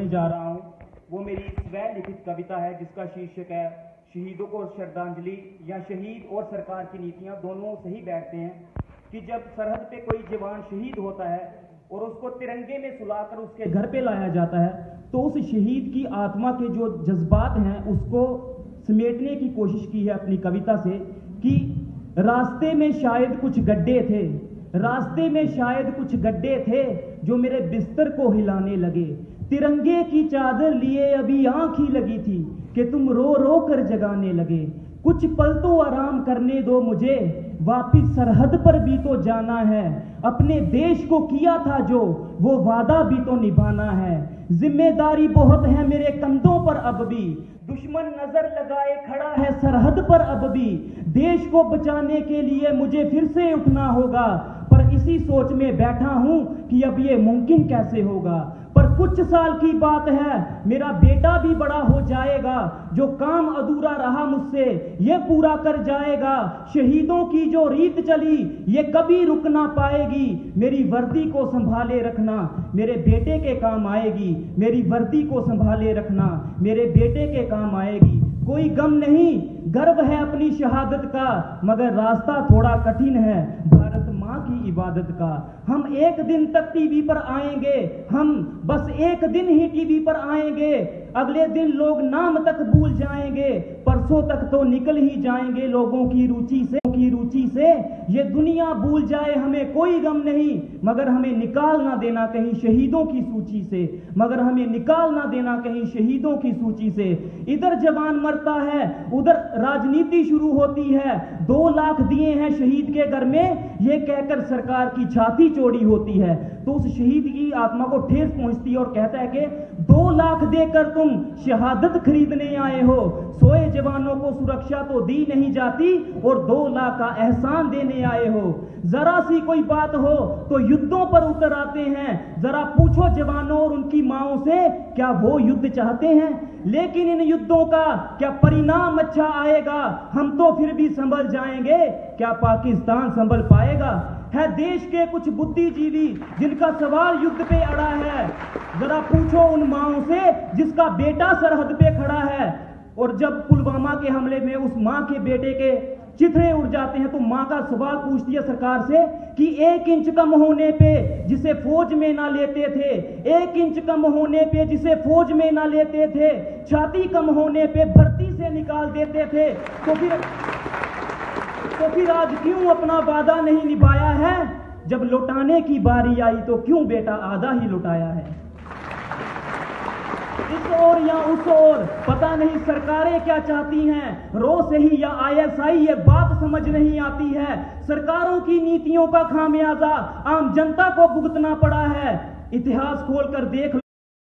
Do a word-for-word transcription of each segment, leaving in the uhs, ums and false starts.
पढ़ने जा रहा हूँ वो मेरी स्वयं लिखित कविता है, जिसका शीर्षक है शहीदों को श्रद्धांजलि या शहीद और सरकार की नीतियाँ दोनों सही बैठते हैं। कि जब सरहद पे कोई जवान शहीद होता है और उसको तिरंगे में सुलाकर उसके घर पे लाया जाता है, तो उस शहीद की आत्मा के जो जज्बात हैं उसको समेटने की कोशिश की है अपनी कविता से। कि रास्ते में शायद कुछ गड्ढे थे, रास्ते में शायद कुछ गड्ढे थे जो मेरे बिस्तर को हिलाने लगे। तिरंगे की चादर लिए अभी आंख ही लगी थी कि तुम रो रो कर जगाने लगे। कुछ पल तो आराम करने दो मुझे, वापिस सरहद पर भी तो जाना है। अपने देश को किया था जो वो वादा भी तो निभाना है। जिम्मेदारी बहुत है मेरे कंधों पर अब भी, दुश्मन नजर लगाए खड़ा है सरहद पर अब भी। देश को बचाने के लिए मुझे फिर से उठना होगा, पर इसी सोच में बैठा हूं कि अब ये मुमकिन कैसे होगा। पर कुछ साल की बात है, मेरा बेटा भी बड़ा हो जाएगा, जो काम अधूरा रहा मुझसे ये पूरा कर जाएगा। शहीदों की जो रीत चली ये कभी रुक ना पाएगी। मेरी वर्दी को संभाले रखना मेरे बेटे के काम आएगी। मेरी वर्दी को संभाले रखना मेरे बेटे के काम आएगी। कोई गम नहीं, गर्व है अपनी शहादत का, मगर रास्ता थोड़ा कठिन है भारत माँ की इबादत का। हम एक दिन तक टीवी पर आएंगे, हम बस एक दिन ही टीवी पर आएंगे। अगले दिन लोग नाम तक भूल जाएंगे, परसों तक तो निकल ही जाएंगे लोगों की रुचि से की रुचि से। ये दुनिया भूल जाए हमें कोई गम नहीं, मगर हमें निकाल ना देना कहीं शहीदों की सूची से, मगर हमें निकाल ना देना कहीं शहीदों की सूची से। इधर जवान मरता है, उधर राजनीति शुरू होती है। दो लाख दिए हैं शहीद के घर में, ये कहकर सरकार की छाती चौड़ी होती है। तो उस शहीद की आत्मा को ठेस पहुंचती है और कहता है कि दो लाख देकर तुम शहादत खरीदने आए हो। सोए जवानों को सुरक्षा तो दी नहीं जाती और दो लाख का एहसान देने आए हो। जरा सी कोई बात हो तो युद्धों पर उतर आते हैं। जरा पूछो जवानों और उनकी माओं से, क्या वो युद्ध चाहते हैं? लेकिन इन युद्धों का क्या परिणाम अच्छा आएगा? हम तो फिर भी संभल जाएंगे, क्या पाकिस्तान संभल पाएगा? है देश के कुछ बुद्धिजीवी जिनका सवाल युद्ध पे अड़ा है। जरा पूछो उन माओं से जिसका बेटा सरहद पे खड़ा है। और जब पुलवामा के हमले में उस मां के बेटे के चिथड़े उड़ जाते हैं तो मां का सवाल पूछती है सरकार से कि एक इंच कम होने पे जिसे फौज में ना लेते थे, एक इंच कम होने पे जिसे फौज में ना लेते थे, छाती कम होने पे भर्ती से निकाल देते थे, तो फिर तो फिर आज क्यों अपना वादा नहीं निभाया है? जब लौटाने की बारी आई तो क्यों बेटा आधा ही लौटाया है? इस ओर या उस ओर पता नहीं सरकारें क्या चाहती हैं। रो से ही या आई एस आई ये बात समझ नहीं आती है। सरकारों की नीतियों का खामियाजा आम जनता को भुगतना पड़ा है। इतिहास खोलकर देख लो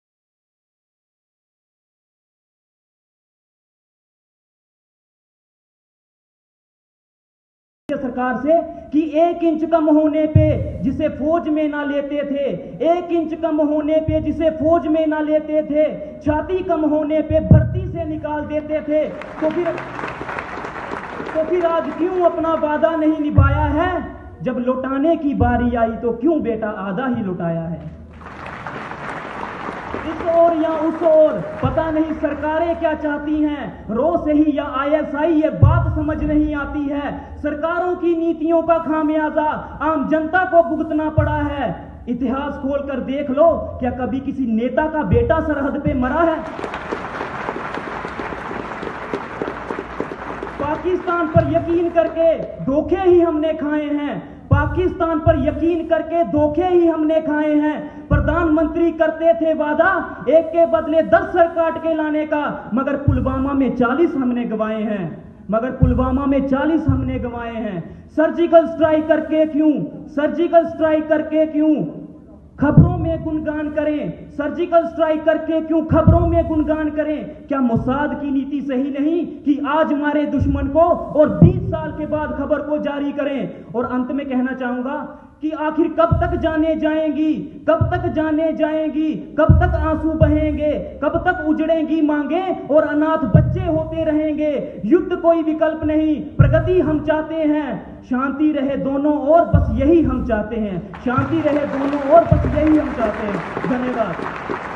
सरकार से कि एक इंच कम होने पे जिसे फौज में ना लेते थे, एक इंच कम होने पे जिसे फौज में ना लेते थे, छाती कम होने पे भर्ती से निकाल देते थे, तो फिर तो फिर आज क्यों अपना वादा नहीं निभाया है? जब लौटाने की बारी आई तो क्यों बेटा आधा ही लौटाया है? इस ओर या उस ओर पता नहीं सरकारें क्या चाहती हैं। रो से ही या आई एस आई ये बात समझ नहीं आती है। सरकारों की नीतियों का खामियाजा आम जनता को भुगतना पड़ा है। इतिहास खोलकर देख लो, क्या कभी किसी नेता का बेटा सरहद पे मरा है? पाकिस्तान पर यकीन करके धोखे ही हमने खाए हैं। पाकिस्तान पर यकीन करके धोखे ही हमने खाए हैं। प्रधानमंत्री करते थे वादा एक के बदले दस सर काट के लाने का, मगर पुलवामा में चालीस हमने गंवाए हैं मगर पुलवामा में चालीस हमने गंवाए हैं। सर्जिकल स्ट्राइक करके क्यों सर्जिकल स्ट्राइक करके क्यों खबरों में गुणगान करें? सर्जिकल स्ट्राइक करके क्यों खबरों में गुणगान करें? क्या मोसाद की नीति सही नहीं कि आज मारे दुश्मन को और बीस साल के बाद खबर को जारी करें? और अंत में कहना चाहूंगा कि आखिर कब तक जाने जाएंगी, कब तक जाने जाएंगी, कब तक आंसू बहेंगे, कब तक उजड़ेंगी मांगे और अनाथ बच्चे होते रहेंगे। युद्ध कोई विकल्प नहीं, प्रगति हम चाहते हैं। शांति रहे दोनों ओर, बस यही हम चाहते हैं। शांति रहे दोनों ओर, बस यही हम चाहते हैं। धन्यवाद।